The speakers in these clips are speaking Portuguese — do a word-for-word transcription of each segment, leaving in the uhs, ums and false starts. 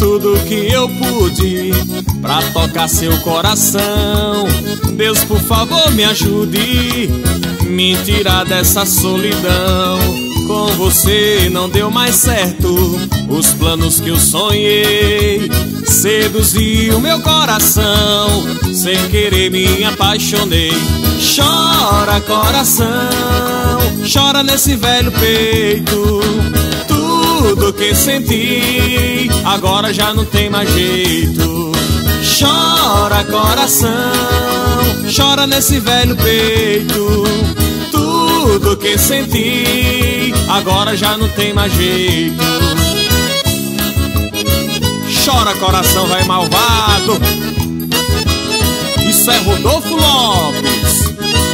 tudo que eu pude pra tocar seu coração. Deus, por favor, me ajude, me tirar dessa solidão. Com você não deu mais certo os planos que eu sonhei. Seduziu meu coração, sem querer me apaixonei. Chora, coração, chora nesse velho peito. Tudo que senti agora já não tem mais jeito. Chora, coração, chora nesse velho peito. Tudo que senti agora já não tem mais jeito. Chora, coração, vai malvado. Isso é Rodolfo Lopes.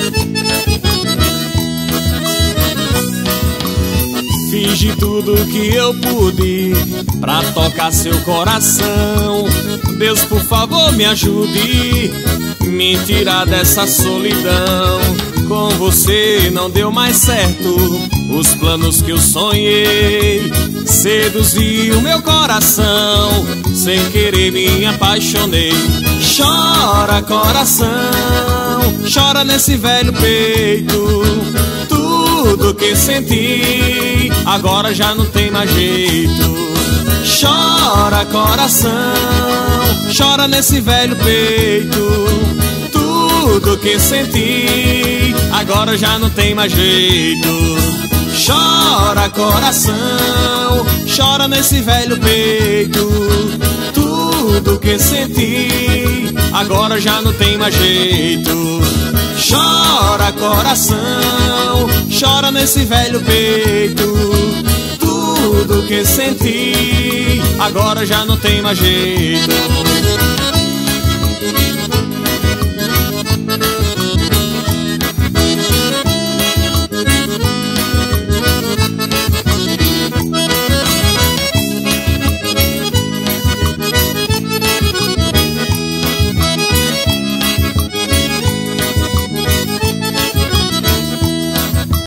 Fingi tudo que eu pude pra tocar seu coração. Deus, por favor, me ajude, me tirar dessa solidão. Com você não deu mais certo os planos que eu sonhei. Seduziu meu coração, sem querer me apaixonei. Chora, coração, chora nesse velho peito. Tudo que senti agora já não tem mais jeito. Chora, coração, chora nesse velho peito. Tudo que senti agora já não tem mais jeito. Chora, coração, chora nesse velho peito. Tudo que senti agora já não tem mais jeito. Chora, coração, chora nesse velho peito. Tudo que senti agora já não tem mais jeito.